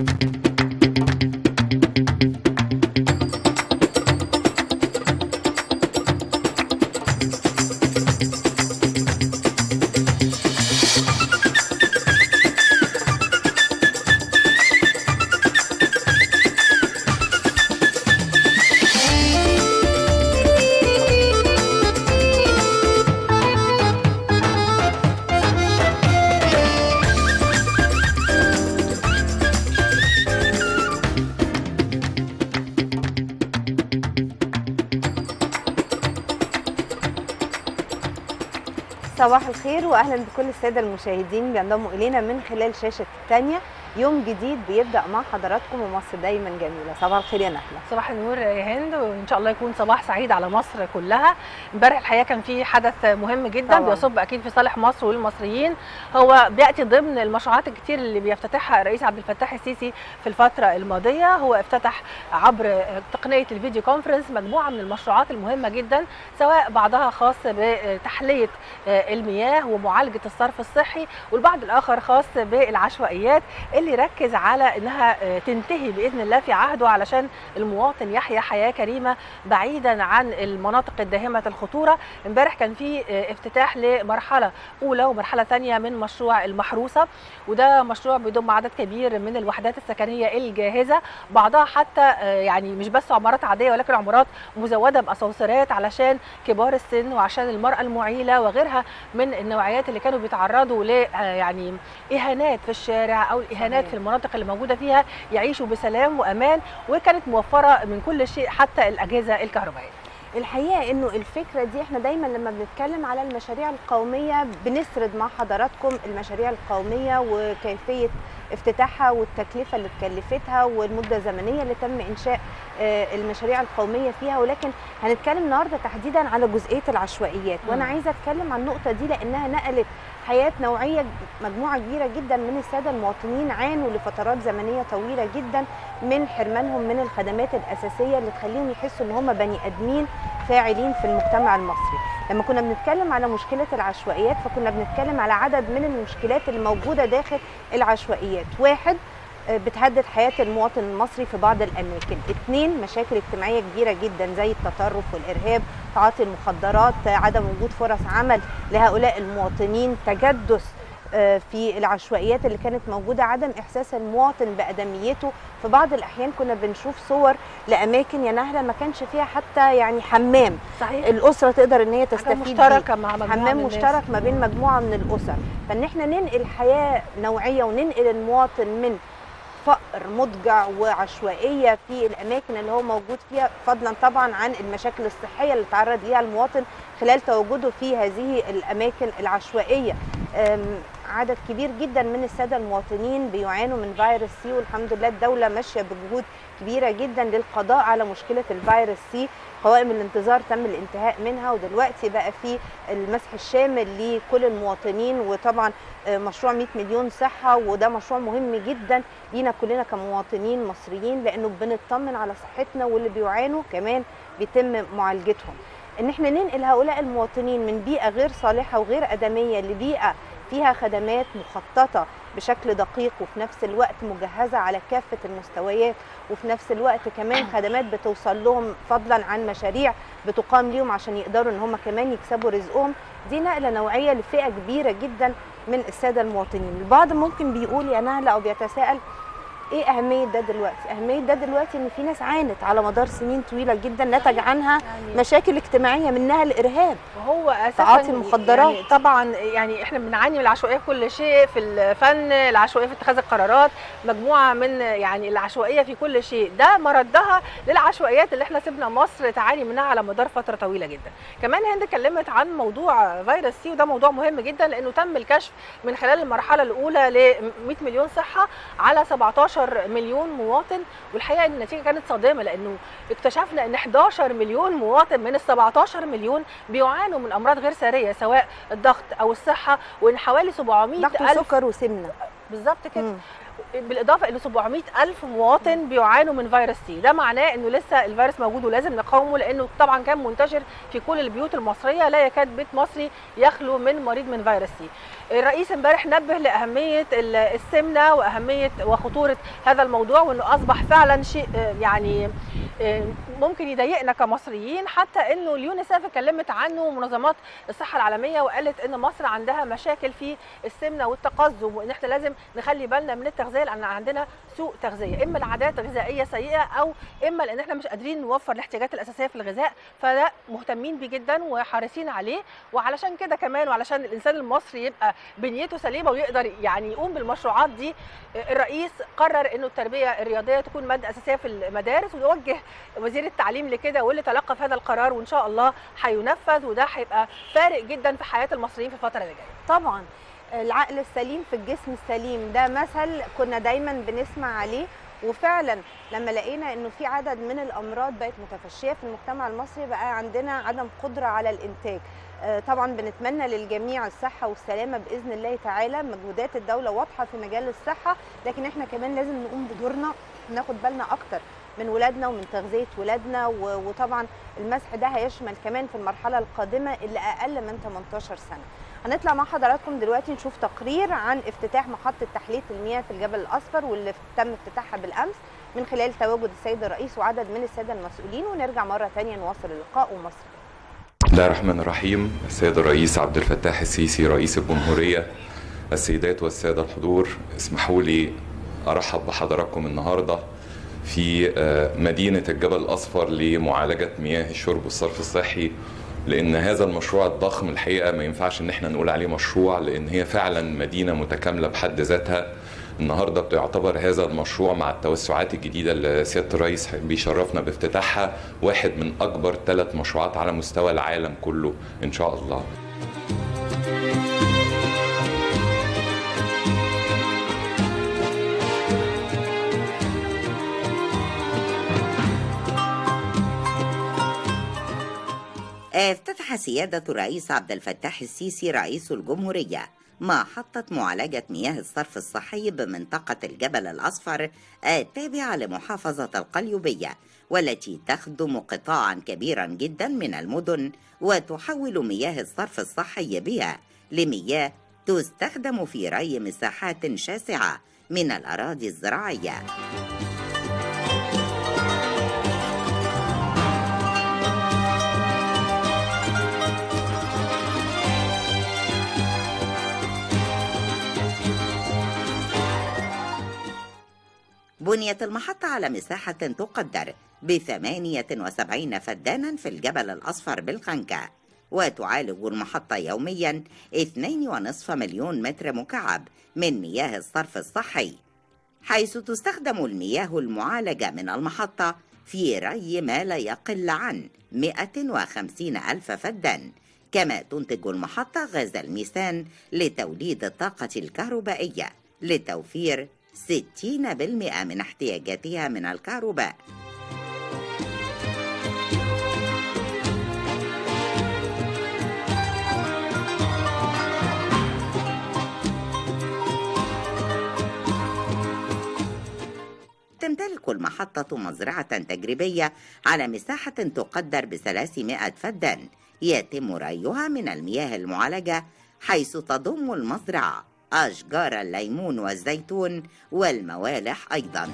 صباح الخير واهلا بكل الساده المشاهدين بينضموا الينا من خلال شاشه الثانيه. يوم جديد بيبدا مع حضراتكم ومصر دايما جميله. صباح الخير يا نهله. صباح النور يا هند، وان شاء الله يكون صباح سعيد على مصر كلها. امبارح الحقيقه كان في حدث مهم جدا طبعا بيصب اكيد في صالح مصر والمصريين. هو بياتي ضمن المشروعات الكتير اللي بيفتتحها الرئيس عبد الفتاح السيسي في الفتره الماضيه. هو افتتح عبر تقنيه الفيديو كونفرنس مجموعه من المشروعات المهمه جدا، سواء بعضها خاص بتحليه المياه ومعالجه الصرف الصحي، والبعض الاخر خاص بالعشوائيات اللي ركز على انها تنتهي باذن الله في عهده علشان المواطن يحيا حياه كريمه بعيدا عن المناطق الداهمه الخطوره. امبارح كان في افتتاح لمرحله اولى ومرحله ثانيه من مشروع المحروسه، وده مشروع بيضم عدد كبير من الوحدات السكنيه الجاهزه، بعضها حتى يعني مش بس عمارات عاديه ولكن عمارات مزوده باسانسيرات علشان كبار السن وعشان المراه المعيله وغيرها من النوعيات اللي كانوا بيتعرضوا ل يعني اهانات في الشارع او الاهانات في المناطق اللي موجوده فيها يعيشوا بسلام وامان، وكانت موفره من كل شيء حتى الاجهزه الكهربائيه. الحقيقه انه الفكره دي احنا دايما لما بنتكلم على المشاريع القوميه بنسرد مع حضراتكم المشاريع القوميه وكيفيه افتتاحها والتكلفه اللي اتكلفتها والمده الزمنيه اللي تم انشاء المشاريع القوميه فيها، ولكن هنتكلم النهارده تحديدا على جزئيه العشوائيات. وانا عايزه اتكلم عن النقطه دي لانها نقلت حياه نوعيه مجموعه كبيره جدا من الساده المواطنين عانوا لفترات زمنيه طويله جدا من حرمانهم من الخدمات الاساسيه اللي تخليهم يحسوا ان هم بني ادمين فاعلين في المجتمع المصري. لما كنا بنتكلم على مشكله العشوائيات فكنا بنتكلم على عدد من المشكلات اللي موجوده داخل العشوائيات. واحد، بتهدد حياه المواطن المصري في بعض الاماكن. اثنين، مشاكل اجتماعيه كبيره جدا زي التطرف والارهاب، تعاطي المخدرات، عدم وجود فرص عمل لهؤلاء المواطنين، تجدس في العشوائيات اللي كانت موجوده، عدم احساس المواطن بادميته. في بعض الاحيان كنا بنشوف صور لاماكن يا نهله ما كانش فيها حتى يعني حمام صحيح الاسره تقدر ان هي تستفيد مشتركه مع مجموعه حمام مشترك ما بين مجموعه من الاسر. فان احنا ننقل حياه نوعيه وننقل المواطن من فقر مضجع وعشوائيه في الاماكن اللي هو موجود فيها، فضلا طبعا عن المشاكل الصحيه اللي تعرض ليها المواطن خلال تواجده في هذه الاماكن العشوائيه. عدد كبير جدا من الساده المواطنين بيعانوا من فيروس سي، والحمد لله الدوله ماشيه بجهود كبيره جدا للقضاء على مشكله الفيروس سي. قوائم الانتظار تم الانتهاء منها، ودلوقتي بقى في المسح الشامل لكل المواطنين، وطبعا مشروع 100 مليون صحه، وده مشروع مهم جدا لينا كلنا كمواطنين مصريين لانه بنطمن على صحتنا واللي بيعانوا كمان بيتم معالجتهم. ان احنا ننقل هؤلاء المواطنين من بيئه غير صالحه وغير ادميه لبيئه فيها خدمات مخططه بشكل دقيق وفي نفس الوقت مجهزه على كافه المستويات، وفي نفس الوقت كمان خدمات بتوصل لهم فضلا عن مشاريع بتقام ليهم عشان يقدروا ان هم كمان يكسبوا رزقهم. دي نقله نوعيه لفئه كبيره جدا من الساده المواطنين. البعض ممكن بيقول يا نهله او بيتساءل ايه اهميه ده دلوقتي؟ اهميه ده دلوقتي ان في ناس عانت على مدار سنين طويله جدا نتج عنها مشاكل اجتماعيه منها الارهاب وهو اساسا تعاطي المخدرات. يعني طبعا يعني احنا بنعاني من العشوائيه في كل شيء، في الفن، العشوائيه في اتخاذ القرارات، مجموعه من يعني العشوائيه في كل شيء. ده مردها للعشوائيات اللي احنا سيبنا مصر تعاني منها على مدار فتره طويله جدا. كمان هند اتكلمت عن موضوع فيروس سي، وده موضوع مهم جدا لانه تم الكشف من خلال المرحله الاولى ل 100 مليون صحه على 17 مليون مواطن، والحقيقه ان النتيجه كانت صادمه لانه اكتشفنا ان 11 مليون مواطن من ال 17 مليون بيعانوا من امراض غير ساريه سواء الضغط او الصحه، وان حوالي 700 ضغط ألف وسكر وسمنه بالظبط كده. بالاضافه الى 700,000 مواطن بيعانوا من فيروس سي. ده معناه انه لسه الفيروس موجود ولازم نقاومه، لانه طبعا كان منتشر في كل البيوت المصريه، لا يكاد بيت مصري يخلو من مريض من فيروس سي. الرئيس امبارح نبه لاهميه السمنه واهميه وخطوره هذا الموضوع، وانه اصبح فعلا شيء يعني ممكن يضايقنا كمصريين، حتى انه اليونيسيف اتكلمت عنه ومنظمات الصحه العالميه وقالت ان مصر عندها مشاكل في السمنه والتقزم، وان احنا لازم نخلي بالنا من التغذيه لان عندنا سوء تغذيه، اما العادات الغذائيه سيئه او اما لان احنا مش قادرين نوفر الاحتياجات الاساسيه في الغذاء. فده مهتمين بيه جدا وحريصين عليه، وعلشان كده كمان وعلشان الانسان المصري يبقى بنيته سليمه ويقدر يعني يقوم بالمشروعات دي، الرئيس قرر انه التربيه الرياضيه تكون ماده اساسيه في المدارس، ويوجه وزير التعليم لكده واللي تلقى في هذا القرار، وان شاء الله هينفذ، وده هيبقى فارق جدا في حياه المصريين في الفتره اللي جايه. طبعا العقل السليم في الجسم السليم، ده مثل كنا دايما بنسمع عليه، وفعلا لما لقينا انه في عدد من الامراض بقت متفشيه في المجتمع المصري بقى عندنا عدم قدره على الانتاج. طبعا بنتمنى للجميع الصحه والسلامه باذن الله تعالى. مجهودات الدوله واضحه في مجال الصحه، لكن احنا كمان لازم نقوم بدورنا، ناخد بالنا اكتر من ولادنا ومن تغذيه ولادنا. وطبعا المسح ده هيشمل كمان في المرحله القادمه اللي اقل من 18 سنه. هنطلع مع حضراتكم دلوقتي نشوف تقرير عن افتتاح محطه تحليه المياه في الجبل الاصفر، واللي تم افتتاحها بالامس من خلال تواجد السيد الرئيس وعدد من الساده المسؤولين، ونرجع مره ثانيه نواصل اللقاء ومصر. بسم الله الرحمن الرحيم. السيد الرئيس عبد الفتاح السيسي رئيس الجمهورية، السيدات والسادة الحضور، اسمحوا لي أرحب بحضراتكم النهاردة في مدينة الجبل الأصفر لمعالجة مياه الشرب والصرف الصحي، لأن هذا المشروع الضخم الحقيقة ما ينفعش إن احنا نقول عليه مشروع، لأن هي فعلا مدينة متكاملة بحد ذاتها. النهارده بتعتبر هذا المشروع مع التوسعات الجديده اللي سياده الرئيس بيشرفنا بافتتاحها واحد من اكبر 3 مشروعات على مستوى العالم كله ان شاء الله. افتتح سيادة الرئيس عبد الفتاح السيسي رئيس الجمهورية محطة معالجة مياه الصرف الصحي بمنطقة الجبل الأصفر التابعة لمحافظة القليوبية، والتي تخدم قطاعا كبيرا جدا من المدن وتحول مياه الصرف الصحي بها لمياه تستخدم في ري مساحات شاسعة من الأراضي الزراعية. بنيت المحطة على مساحة تقدر ب78 فدانا في الجبل الأصفر بالخنكة، وتعالج المحطة يوميا 2.5 مليون متر مكعب من مياه الصرف الصحي، حيث تستخدم المياه المعالجة من المحطة في ري ما لا يقل عن 150 ألف فدان. كما تنتج المحطة غاز الميثان لتوليد الطاقة الكهربائية لتوفير 60% من احتياجاتها من الكهرباء. تمتلك المحطة مزرعة تجريبية على مساحة تقدر ب300 فدان يتم ريها من المياه المعالجة، حيث تضم المزرعة أشجار الليمون والزيتون والموالح أيضاً.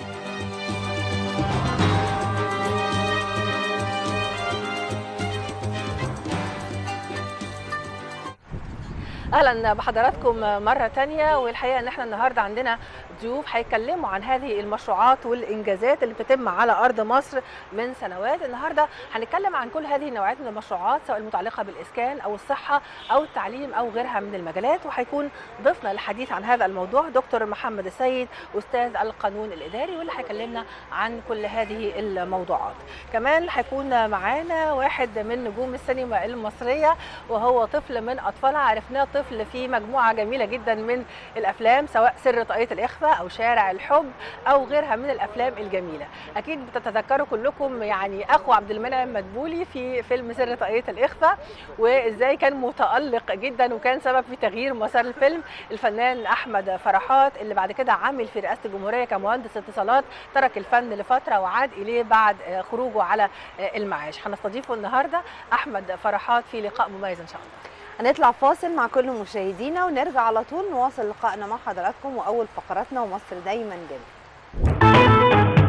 اهلا بحضراتكم مره تانية، والحقيقه ان احنا النهارده عندنا ضيوف هيتكلموا عن هذه المشروعات والانجازات اللي بتتم على ارض مصر من سنوات. النهارده هنتكلم عن كل هذه النوعيات من المشروعات، سواء المتعلقه بالاسكان او الصحه او التعليم او غيرها من المجالات، وهيكون ضيفنا للحديث عن هذا الموضوع دكتور محمد السيد استاذ القانون الاداري، واللي هيكلمنا عن كل هذه الموضوعات. كمان هيكون معانا واحد من نجوم السينما المصريه، وهو طفل من اطفالها، عرفناه طفل في مجموعه جميله جدا من الافلام، سواء سر طاقية الإخفاء الإخفاء أو شارع الحب أو غيرها من الأفلام الجميلة. أكيد بتتذكروا كلكم يعني أخو عبد المنعم مدبولي في فيلم سر طاقية الإخفاء، وإزاي كان متألق جدا وكان سبب في تغيير مسار الفيلم. الفنان أحمد فرحات اللي بعد كده عامل في رئاسة الجمهورية كمهندس اتصالات، ترك الفن لفترة وعاد إليه بعد خروجه على المعاش. هنستضيفه النهارده أحمد فرحات في لقاء مميز إن شاء الله. هنطلع فاصل مع كل مشاهدينا ونرجع على طول نواصل لقائنا مع حضراتكم وأول فقراتنا ومصر دايما جميلة.